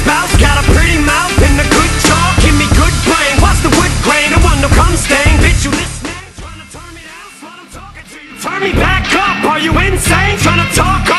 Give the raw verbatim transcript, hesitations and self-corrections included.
spouse got a pretty mouth and a good jaw. Give me good brain, watch the wood grain, I want no cum stain. Bitch, you listening? Trying to turn me down, slut, I'm talking to you. Turn me back up, are you insane? Trying to talk